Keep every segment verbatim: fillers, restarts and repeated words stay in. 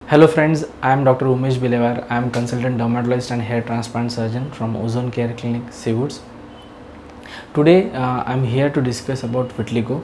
Hello friends, I am Doctor Umesh Bilawar. I am consultant dermatologist and hair transplant surgeon from Ozone Care Clinic, Seawoods. Today uh, I am here to discuss about vitiligo.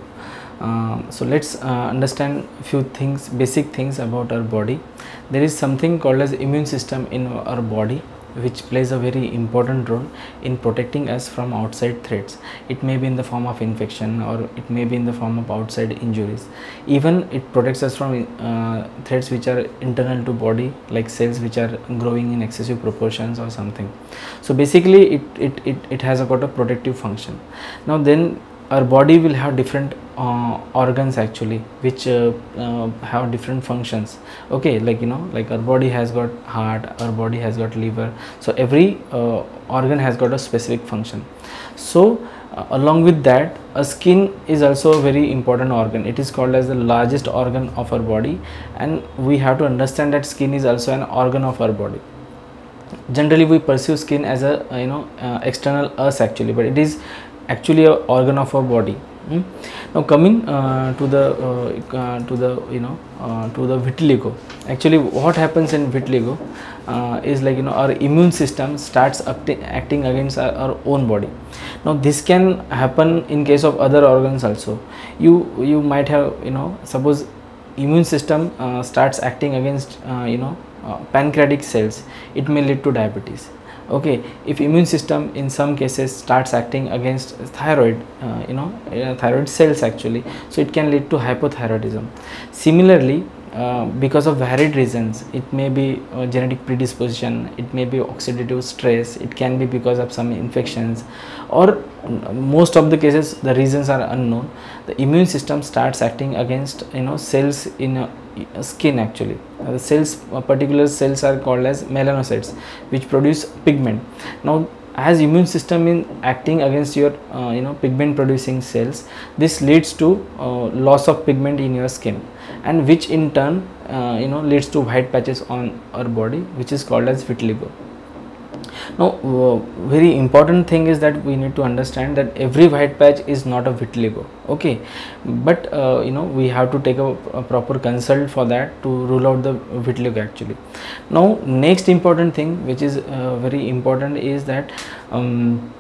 Uh, so let's uh, understand few things, basic things about our body. There is something called as immune system in our body, which plays a very important role in protecting us from outside threats. It may be in the form of infection, or it may be in the form of outside injuries. Even it protects us from uh, threats which are internal to body, like cells which are growing in excessive proportions or something. So basically it it, it, it has a, got a protective function. Now then our body will have different uh, organs actually, which uh, uh, have different functions. Okay, like you know, like our body has got heart, our body has got liver. So every uh, organ has got a specific function. So uh, along with that, a skin is also a very important organ. It is called as the largest organ of our body, and we have to understand that skin is also an organ of our body. Generally we perceive skin as a uh, you know uh, external us actually, but it is actually a organ of our body. Hmm? Now coming uh, to the uh, uh, to the you know uh, to the vitiligo. Actually what happens in vitiligo uh, is like you know our immune system starts acti acting against our, our own body. Now this can happen in case of other organs also. You you might have you know suppose immune system uh, starts acting against uh, you know uh, pancreatic cells. It may lead to diabetes. Okay, if immune system in some cases starts acting against thyroid, uh, you know uh, thyroid cells actually, so it can lead to hypothyroidism. Similarly, uh, because of varied reasons, it may be uh, genetic predisposition, it may be oxidative stress, it can be because of some infections, or most of the cases the reasons are unknown. The immune system starts acting against you know cells in a skin actually. Uh, the cells, uh, particular cells are called as melanocytes, which produce pigment. Now as immune system in acting against your uh, you know pigment producing cells, this leads to uh, loss of pigment in your skin, and which in turn uh, you know leads to white patches on our body, which is called as vitiligo. Now uh, very important thing is that we need to understand that every white patch is not a vitiligo. Okay, but uh, you know we have to take a, a proper consult for that to rule out the vitiligo actually. Now next important thing which is uh, very important is that um,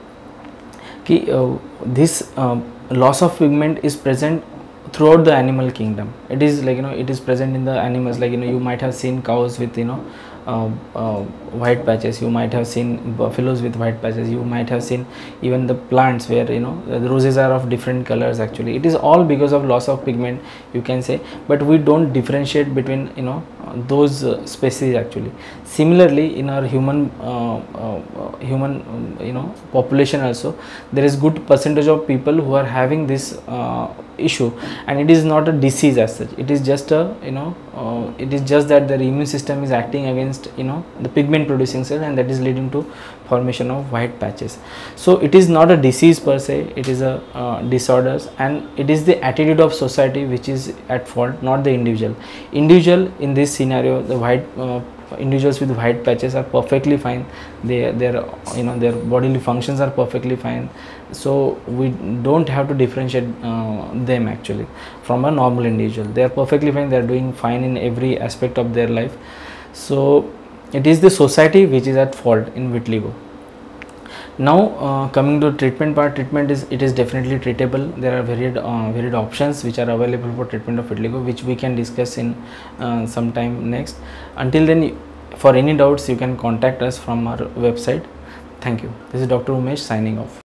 ki, uh, this uh, loss of pigment is present throughout the animal kingdom. It is like you know it is present in the animals, like you know you might have seen cows with you know Uh, uh, white patches, you might have seen buffaloes with white patches, you might have seen even the plants where you know the roses are of different colors actually. It is all because of loss of pigment, you can say, but we don't differentiate between you know uh, those uh, species actually. Similarly in our human uh, uh, human um, you know population also, there is good percentage of people who are having this uh, issue, and it is not a disease as such. It is just a you know uh, it is just that their immune system is acting against you know the pigment producing cell, and that is leading to formation of white patches. So it is not a disease per se, it is a uh, disorders, and it is the attitude of society which is at fault, not the individual. Individual in this scenario, the white uh, individuals with white patches are perfectly fine. They their you know their bodily functions are perfectly fine, so we don't have to differentiate uh, them actually from a normal individual. They are perfectly fine, they are doing fine in every aspect of their life. So it is the society which is at fault in vitiligo. Now uh, coming to treatment part, treatment is it is definitely treatable. There are varied uh, varied options which are available for treatment of vitiligo, which we can discuss in uh, some time next. Until then, for any doubts you can contact us from our website. Thank you. This is Doctor Umesh signing off.